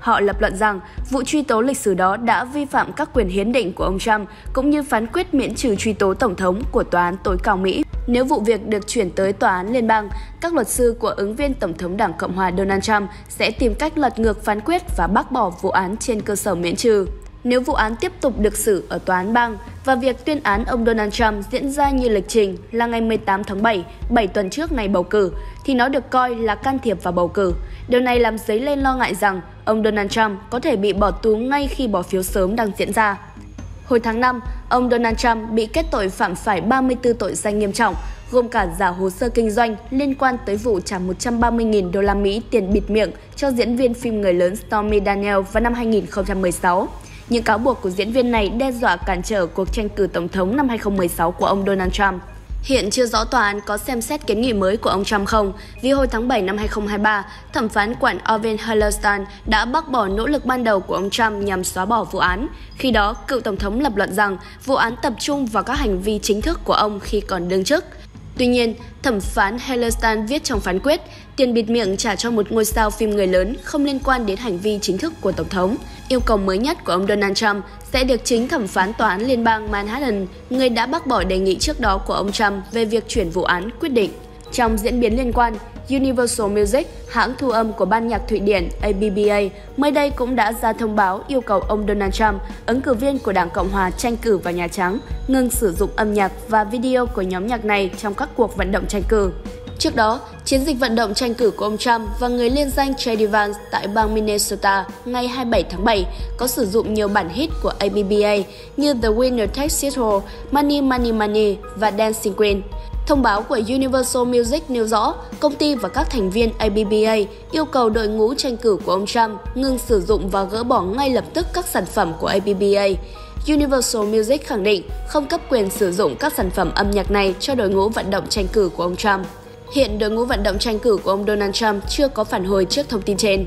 Speaker 4: Họ lập luận rằng vụ truy tố lịch sử đó đã vi phạm các quyền hiến định của ông Trump, cũng như phán quyết miễn trừ truy tố Tổng thống của Tòa án tối cao Mỹ. Nếu vụ việc được chuyển tới Tòa án Liên bang, các luật sư của ứng viên Tổng thống Đảng Cộng hòa Donald Trump sẽ tìm cách lật ngược phán quyết và bác bỏ vụ án trên cơ sở miễn trừ. Nếu vụ án tiếp tục được xử ở Tòa án bang và việc tuyên án ông Donald Trump diễn ra như lịch trình là ngày 18 tháng 7, 7 tuần trước ngày bầu cử, thì nó được coi là can thiệp vào bầu cử. Điều này làm dấy lên lo ngại rằng ông Donald Trump có thể bị bỏ tù ngay khi bỏ phiếu sớm đang diễn ra. Hồi tháng 5, ông Donald Trump bị kết tội phạm phải 34 tội danh nghiêm trọng, gồm cả giả hồ sơ kinh doanh liên quan tới vụ trả 130.000 đô la Mỹ tiền bịt miệng cho diễn viên phim người lớn Stormy Daniels vào năm 2016. Những cáo buộc của diễn viên này đe dọa cản trở cuộc tranh cử tổng thống năm 2016 của ông Donald Trump. Hiện chưa rõ tòa án có xem xét kiến nghị mới của ông Trump không, vì hồi tháng 7 năm 2023, thẩm phán quản Orvin Hellerstein đã bác bỏ nỗ lực ban đầu của ông Trump nhằm xóa bỏ vụ án. Khi đó, cựu tổng thống lập luận rằng vụ án tập trung vào các hành vi chính thức của ông khi còn đương chức. Tuy nhiên, thẩm phán Hellerstein viết trong phán quyết, tiền bịt miệng trả cho một ngôi sao phim người lớn không liên quan đến hành vi chính thức của Tổng thống. Yêu cầu mới nhất của ông Donald Trump sẽ được chính thẩm phán tòa án liên bang Manhattan, người đã bác bỏ đề nghị trước đó của ông Trump về việc chuyển vụ án quyết định. Trong diễn biến liên quan, Universal Music, hãng thu âm của ban nhạc Thụy Điển ABBA, mới đây cũng đã ra thông báo yêu cầu ông Donald Trump, ứng cử viên của Đảng Cộng hòa tranh cử vào Nhà Trắng, ngừng sử dụng âm nhạc và video của nhóm nhạc này trong các cuộc vận động tranh cử. Trước đó, chiến dịch vận động tranh cử của ông Trump và người liên danh JD Vance tại bang Minnesota ngày 27 tháng 7 có sử dụng nhiều bản hit của ABBA như The Winner Takes It All, Money Money Money và Dancing Queen. Thông báo của Universal Music nêu rõ, công ty và các thành viên ABBA yêu cầu đội ngũ tranh cử của ông Trump ngừng sử dụng và gỡ bỏ ngay lập tức các sản phẩm của ABBA. Universal Music khẳng định không cấp quyền sử dụng các sản phẩm âm nhạc này cho đội ngũ vận động tranh cử của ông Trump. Hiện đội ngũ vận động tranh cử của ông Donald Trump chưa có phản hồi trước thông tin trên.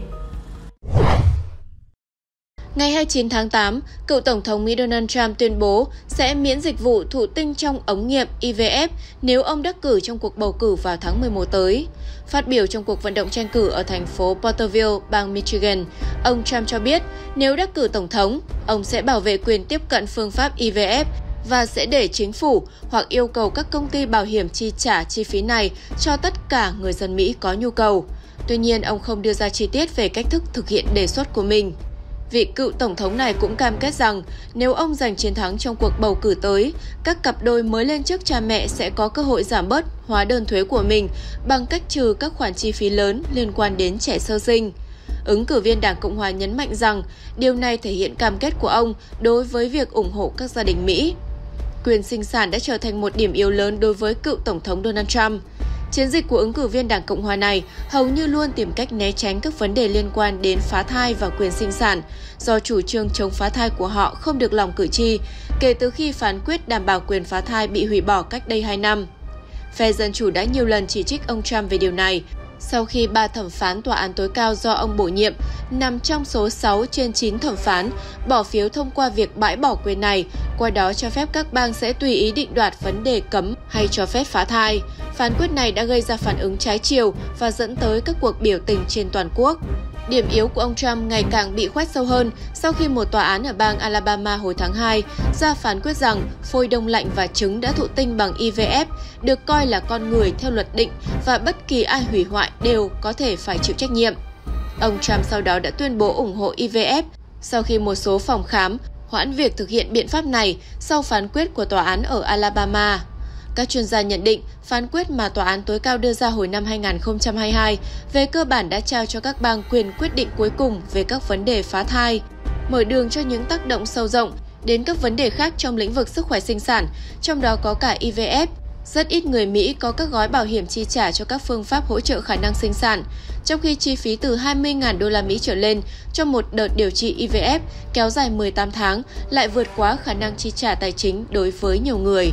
Speaker 5: Ngày 29 tháng 8, cựu Tổng thống Mỹ Donald Trump tuyên bố sẽ miễn dịch vụ thụ tinh trong ống nghiệm IVF nếu ông đắc cử trong cuộc bầu cử vào tháng 11 tới. Phát biểu trong cuộc vận động tranh cử ở thành phố Porterville, bang Michigan, ông Trump cho biết nếu đắc cử Tổng thống, ông sẽ bảo vệ quyền tiếp cận phương pháp IVF và sẽ để chính phủ hoặc yêu cầu các công ty bảo hiểm chi trả chi phí này cho tất cả người dân Mỹ có nhu cầu. Tuy nhiên, ông không đưa ra chi tiết về cách thức thực hiện đề xuất của mình. Vị cựu Tổng thống này cũng cam kết rằng nếu ông giành chiến thắng trong cuộc bầu cử tới, các cặp đôi mới lên chức cha mẹ sẽ có cơ hội giảm bớt hóa đơn thuế của mình bằng cách trừ các khoản chi phí lớn liên quan đến trẻ sơ sinh. Ứng cử viên Đảng Cộng hòa nhấn mạnh rằng điều này thể hiện cam kết của ông đối với việc ủng hộ các gia đình Mỹ. Quyền sinh sản đã trở thành một điểm yếu lớn đối với cựu Tổng thống Donald Trump. Chiến dịch của ứng cử viên Đảng Cộng hòa này hầu như luôn tìm cách né tránh các vấn đề liên quan đến phá thai và quyền sinh sản, do chủ trương chống phá thai của họ không được lòng cử tri, kể từ khi phán quyết đảm bảo quyền phá thai bị hủy bỏ cách đây 2 năm. Phe Dân Chủ đã nhiều lần chỉ trích ông Trump về điều này, sau khi 3 thẩm phán tòa án tối cao do ông bổ nhiệm, nằm trong số 6 trên 9 thẩm phán, bỏ phiếu thông qua việc bãi bỏ quyền này, qua đó cho phép các bang sẽ tùy ý định đoạt vấn đề cấm hay cho phép phá thai. Phán quyết này đã gây ra phản ứng trái chiều và dẫn tới các cuộc biểu tình trên toàn quốc. Điểm yếu của ông Trump ngày càng bị khoét sâu hơn sau khi một tòa án ở bang Alabama hồi tháng 2 ra phán quyết rằng phôi đông lạnh và trứng đã thụ tinh bằng IVF được coi là con người theo luật định và bất kỳ ai hủy hoại đều có thể phải chịu trách nhiệm. Ông Trump sau đó đã tuyên bố ủng hộ IVF sau khi một số phòng khám hoãn việc thực hiện biện pháp này sau phán quyết của tòa án ở Alabama. Các chuyên gia nhận định phán quyết mà tòa án tối cao đưa ra hồi năm 2022 về cơ bản đã trao cho các bang quyền quyết định cuối cùng về các vấn đề phá thai, mở đường cho những tác động sâu rộng đến các vấn đề khác trong lĩnh vực sức khỏe sinh sản, trong đó có cả IVF. Rất ít người Mỹ có các gói bảo hiểm chi trả cho các phương pháp hỗ trợ khả năng sinh sản, trong khi chi phí từ 20.000 đô la Mỹ trở lên cho một đợt điều trị IVF kéo dài 18 tháng lại vượt quá khả năng chi trả tài chính đối với nhiều người.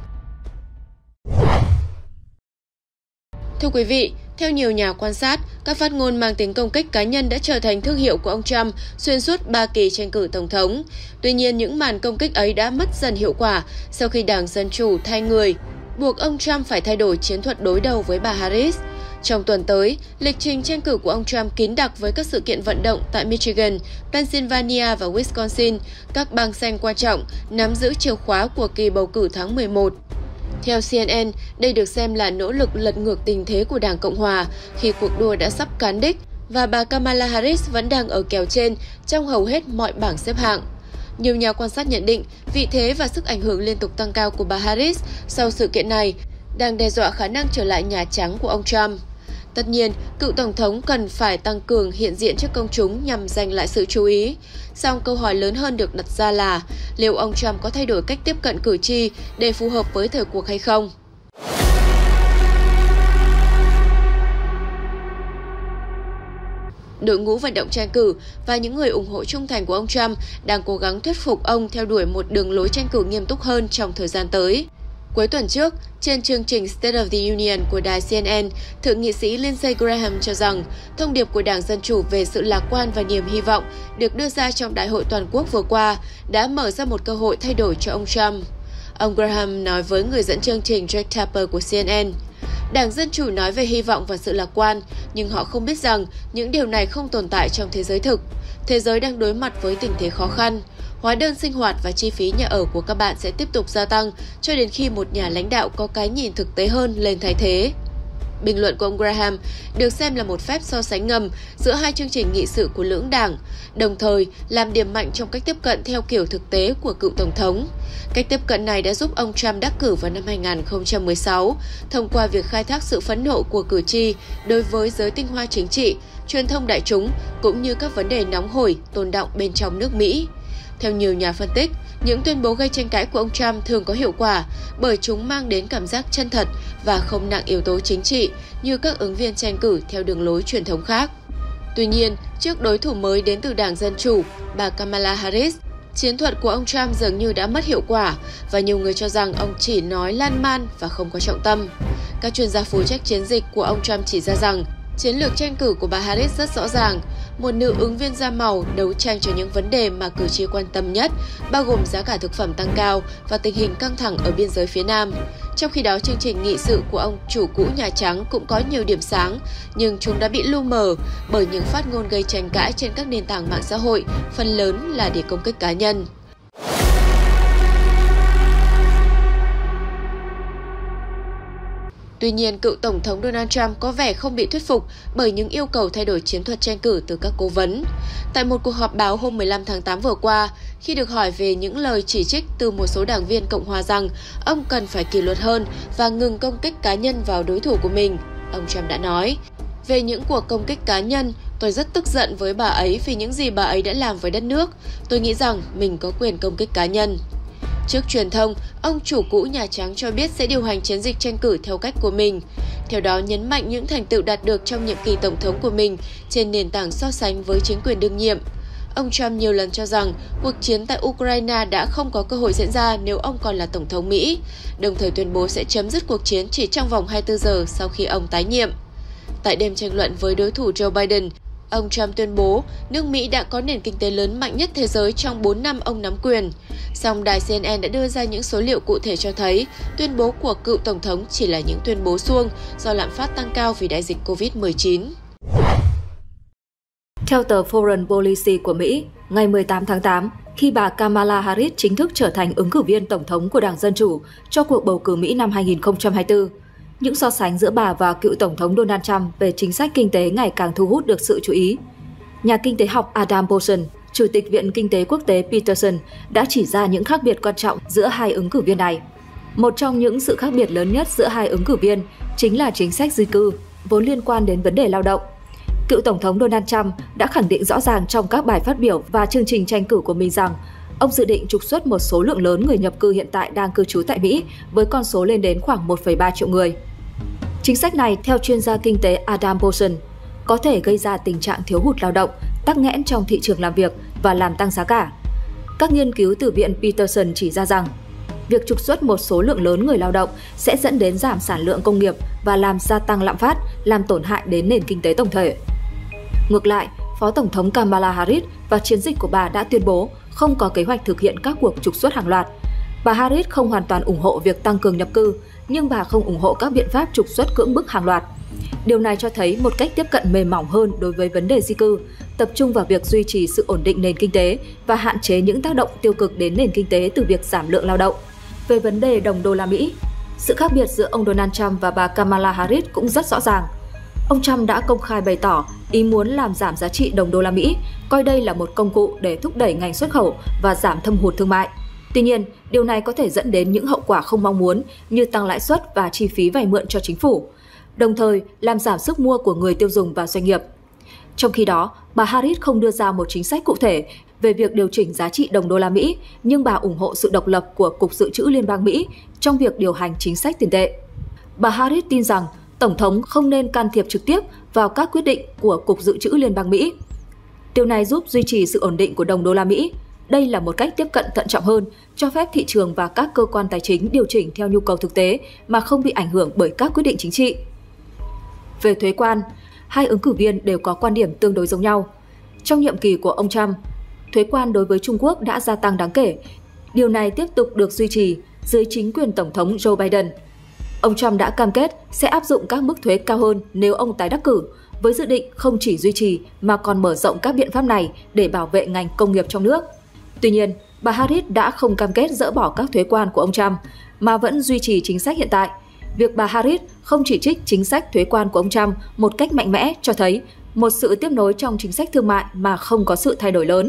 Speaker 5: Thưa quý vị, theo nhiều nhà quan sát, các phát ngôn mang tính công kích cá nhân đã trở thành thương hiệu của ông Trump xuyên suốt 3 kỳ tranh cử tổng thống. Tuy nhiên, những màn công kích ấy đã mất dần hiệu quả sau khi Đảng Dân Chủ thay người, buộc ông Trump phải thay đổi chiến thuật đối đầu với bà Harris. Trong tuần tới, lịch trình tranh cử của ông Trump kín đặc với các sự kiện vận động tại Michigan, Pennsylvania và Wisconsin, các bang xanh quan trọng nắm giữ chìa khóa của kỳ bầu cử tháng 11. Theo CNN, đây được xem là nỗ lực lật ngược tình thế của Đảng Cộng Hòa khi cuộc đua đã sắp cán đích và bà Kamala Harris vẫn đang ở kèo trên trong hầu hết mọi bảng xếp hạng. Nhiều nhà quan sát nhận định vị thế và sức ảnh hưởng liên tục tăng cao của bà Harris sau sự kiện này đang đe dọa khả năng trở lại Nhà Trắng của ông Trump. Tất nhiên, cựu Tổng thống cần phải tăng cường hiện diện trước công chúng nhằm giành lại sự chú ý. Song câu hỏi lớn hơn được đặt ra là liệu ông Trump có thay đổi cách tiếp cận cử tri để phù hợp với thời cuộc hay không? Đội ngũ vận động tranh cử và những người ủng hộ trung thành của ông Trump đang cố gắng thuyết phục ông theo đuổi một đường lối tranh cử nghiêm túc hơn trong thời gian tới. Cuối tuần trước, trên chương trình State of the Union của đài CNN, Thượng nghị sĩ Lindsey Graham cho rằng thông điệp của Đảng Dân Chủ về sự lạc quan và niềm hy vọng được đưa ra trong Đại hội toàn quốc vừa qua đã mở ra một cơ hội thay đổi cho ông Trump. Ông Graham nói với người dẫn chương trình Jake Tapper của CNN, Đảng Dân Chủ nói về hy vọng và sự lạc quan, nhưng họ không biết rằng những điều này không tồn tại trong thế giới thực. Thế giới đang đối mặt với tình thế khó khăn. Hóa đơn sinh hoạt và chi phí nhà ở của các bạn sẽ tiếp tục gia tăng cho đến khi một nhà lãnh đạo có cái nhìn thực tế hơn lên thay thế. Bình luận của ông Graham được xem là một phép so sánh ngầm giữa hai chương trình nghị sự của lưỡng đảng, đồng thời làm điểm mạnh trong cách tiếp cận theo kiểu thực tế của cựu Tổng thống. Cách tiếp cận này đã giúp ông Trump đắc cử vào năm 2016 thông qua việc khai thác sự phẫn nộ của cử tri đối với giới tinh hoa chính trị, truyền thông đại chúng cũng như các vấn đề nóng hổi tồn đọng bên trong nước Mỹ. Theo nhiều nhà phân tích, những tuyên bố gây tranh cãi của ông Trump thường có hiệu quả bởi chúng mang đến cảm giác chân thật và không nặng yếu tố chính trị như các ứng viên tranh cử theo đường lối truyền thống khác. Tuy nhiên, trước đối thủ mới đến từ Đảng Dân Chủ, bà Kamala Harris, chiến thuật của ông Trump dường như đã mất hiệu quả và nhiều người cho rằng ông chỉ nói lan man và không có trọng tâm. Các chuyên gia phụ trách chiến dịch của ông Trump chỉ ra rằng chiến lược tranh cử của bà Harris rất rõ ràng, một nữ ứng viên da màu đấu tranh cho những vấn đề mà cử tri quan tâm nhất, bao gồm giá cả thực phẩm tăng cao và tình hình căng thẳng ở biên giới phía Nam. Trong khi đó, chương trình nghị sự của ông chủ cũ Nhà Trắng cũng có nhiều điểm sáng, nhưng chúng đã bị lu mờ bởi những phát ngôn gây tranh cãi trên các nền tảng mạng xã hội, phần lớn là để công kích cá nhân. Tuy nhiên, cựu Tổng thống Donald Trump có vẻ không bị thuyết phục bởi những yêu cầu thay đổi chiến thuật tranh cử từ các cố vấn. Tại một cuộc họp báo hôm 15 tháng 8 vừa qua, khi được hỏi về những lời chỉ trích từ một số đảng viên Cộng hòa rằng ông cần phải kỷ luật hơn và ngừng công kích cá nhân vào đối thủ của mình, ông Trump đã nói, về những cuộc công kích cá nhân, tôi rất tức giận với bà ấy vì những gì bà ấy đã làm với đất nước. Tôi nghĩ rằng mình có quyền công kích cá nhân. Trước truyền thông, ông chủ cũ Nhà Trắng cho biết sẽ điều hành chiến dịch tranh cử theo cách của mình. Theo đó, nhấn mạnh những thành tựu đạt được trong nhiệm kỳ tổng thống của mình trên nền tảng so sánh với chính quyền đương nhiệm. Ông Trump nhiều lần cho rằng cuộc chiến tại Ukraine đã không có cơ hội diễn ra nếu ông còn là Tổng thống Mỹ, đồng thời tuyên bố sẽ chấm dứt cuộc chiến chỉ trong vòng 24 giờ sau khi ông tái nhiệm. Tại đêm tranh luận với đối thủ Joe Biden, ông Trump tuyên bố nước Mỹ đã có nền kinh tế lớn mạnh nhất thế giới trong 4 năm ông nắm quyền. Song đài CNN đã đưa ra những số liệu cụ thể cho thấy tuyên bố của cựu Tổng thống chỉ là những tuyên bố suông do lạm phát tăng cao vì đại dịch COVID-19.
Speaker 3: Theo tờ Foreign Policy của Mỹ, ngày 18 tháng 8, khi bà Kamala Harris chính thức trở thành ứng cử viên Tổng thống của Đảng Dân Chủ cho cuộc bầu cử Mỹ năm 2024, những so sánh giữa bà và cựu Tổng thống Donald Trump về chính sách kinh tế ngày càng thu hút được sự chú ý. Nhà kinh tế học Adam Paulson, Chủ tịch Viện Kinh tế Quốc tế Peterson đã chỉ ra những khác biệt quan trọng giữa hai ứng cử viên này. Một trong những sự khác biệt lớn nhất giữa hai ứng cử viên chính là chính sách di cư, vốn liên quan đến vấn đề lao động. Cựu Tổng thống Donald Trump đã khẳng định rõ ràng trong các bài phát biểu và chương trình tranh cử của mình rằng ông dự định trục xuất một số lượng lớn người nhập cư hiện tại đang cư trú tại Mỹ với con số lên đến khoảng 1,3 triệu người. Chính sách này, theo chuyên gia kinh tế Adam Paulson, có thể gây ra tình trạng thiếu hụt lao động, tắc nghẽn trong thị trường làm việc và làm tăng giá cả. Các nghiên cứu từ Viện Peterson chỉ ra rằng việc trục xuất một số lượng lớn người lao động sẽ dẫn đến giảm sản lượng công nghiệp và làm gia tăng lạm phát, làm tổn hại đến nền kinh tế tổng thể. Ngược lại, Phó Tổng thống Kamala Harris và chiến dịch của bà đã tuyên bố không có kế hoạch thực hiện các cuộc trục xuất hàng loạt. Bà Harris không hoàn toàn ủng hộ việc tăng cường nhập cư, nhưng bà không ủng hộ các biện pháp trục xuất cưỡng bức hàng loạt. Điều này cho thấy một cách tiếp cận mềm mỏng hơn đối với vấn đề di cư, tập trung vào việc duy trì sự ổn định nền kinh tế và hạn chế những tác động tiêu cực đến nền kinh tế từ việc giảm lượng lao động. Về vấn đề đồng đô la Mỹ, sự khác biệt giữa ông Donald Trump và bà Kamala Harris cũng rất rõ ràng. Ông Trump đã công khai bày tỏ ý muốn làm giảm giá trị đồng đô la Mỹ, coi đây là một công cụ để thúc đẩy ngành xuất khẩu và giảm thâm hụt thương mại. Tuy nhiên, điều này có thể dẫn đến những hậu quả không mong muốn như tăng lãi suất và chi phí vay mượn cho chính phủ, đồng thời làm giảm sức mua của người tiêu dùng và doanh nghiệp. Trong khi đó, bà Harris không đưa ra một chính sách cụ thể về việc điều chỉnh giá trị đồng đô la Mỹ, nhưng bà ủng hộ sự độc lập của Cục Dự trữ Liên bang Mỹ trong việc điều hành chính sách tiền tệ. Bà Harris tin rằng Tổng thống không nên can thiệp trực tiếp vào các quyết định của Cục Dự trữ Liên bang Mỹ. Điều này giúp duy trì sự ổn định của đồng đô la Mỹ. Đây là một cách tiếp cận thận trọng hơn, cho phép thị trường và các cơ quan tài chính điều chỉnh theo nhu cầu thực tế mà không bị ảnh hưởng bởi các quyết định chính trị. Về thuế quan, hai ứng cử viên đều có quan điểm tương đối giống nhau. Trong nhiệm kỳ của ông Trump, thuế quan đối với Trung Quốc đã gia tăng đáng kể. Điều này tiếp tục được duy trì dưới chính quyền Tổng thống Joe Biden. Ông Trump đã cam kết sẽ áp dụng các mức thuế cao hơn nếu ông tái đắc cử, với dự định không chỉ duy trì mà còn mở rộng các biện pháp này để bảo vệ ngành công nghiệp trong nước. Tuy nhiên, bà Harris đã không cam kết dỡ bỏ các thuế quan của ông Trump, mà vẫn duy trì chính sách hiện tại. Việc bà Harris không chỉ trích chính sách thuế quan của ông Trump một cách mạnh mẽ cho thấy một sự tiếp nối trong chính sách thương mại mà không có sự thay đổi lớn.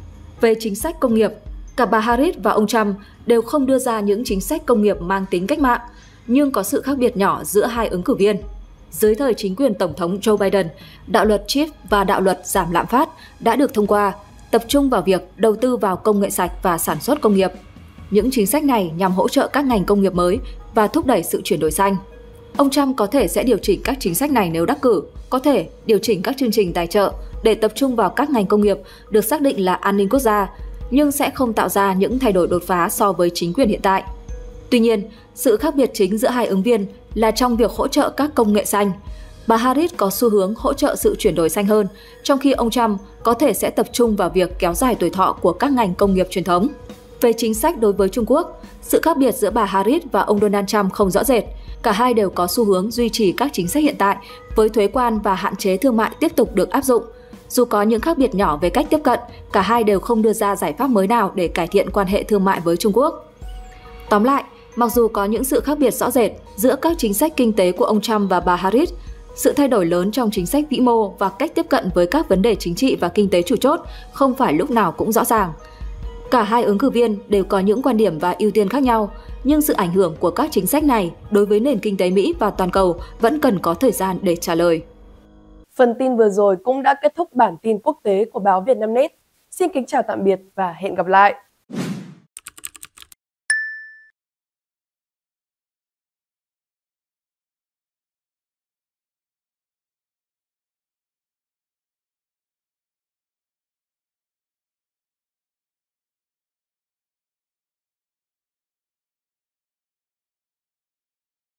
Speaker 3: Về chính sách công nghiệp, cả bà Harris và ông Trump đều không đưa ra những chính sách công nghiệp mang tính cách mạng, nhưng có sự khác biệt nhỏ giữa hai ứng cử viên. Dưới thời chính quyền Tổng thống Joe Biden, đạo luật CHIPS và đạo luật giảm lạm phát đã được thông qua, tập trung vào việc đầu tư vào công nghệ sạch và sản xuất công nghiệp. Những chính sách này nhằm hỗ trợ các ngành công nghiệp mới và thúc đẩy sự chuyển đổi xanh. Ông Trump có thể sẽ điều chỉnh các chính sách này nếu đắc cử, có thể điều chỉnh các chương trình tài trợ để tập trung vào các ngành công nghiệp được xác định là an ninh quốc gia, nhưng sẽ không tạo ra những thay đổi đột phá so với chính quyền hiện tại. Tuy nhiên, sự khác biệt chính giữa hai ứng viên là trong việc hỗ trợ các công nghệ xanh. Bà Harris có xu hướng hỗ trợ sự chuyển đổi xanh hơn, trong khi ông Trump có thể sẽ tập trung vào việc kéo dài tuổi thọ của các ngành công nghiệp truyền thống. Về chính sách đối với Trung Quốc, sự khác biệt giữa bà Harris và ông Donald Trump không rõ rệt. Cả hai đều có xu hướng duy trì các chính sách hiện tại với thuế quan và hạn chế thương mại tiếp tục được áp dụng. Dù có những khác biệt nhỏ về cách tiếp cận, cả hai đều không đưa ra giải pháp mới nào để cải thiện quan hệ thương mại với Trung Quốc. Tóm lại, mặc dù có những sự khác biệt rõ rệt giữa các chính sách kinh tế của ông Trump và bà Harris, sự thay đổi lớn trong chính sách vĩ mô và cách tiếp cận với các vấn đề chính trị và kinh tế chủ chốt không phải lúc nào cũng rõ ràng. Cả hai ứng cử viên đều có những quan điểm và ưu tiên khác nhau, nhưng sự ảnh hưởng của các chính sách này đối với nền kinh tế Mỹ và toàn cầu vẫn cần có thời gian để trả lời.
Speaker 1: Phần tin vừa rồi cũng đã kết thúc bản tin quốc tế của báo Vietnamnet. Xin kính chào tạm biệt và hẹn gặp lại!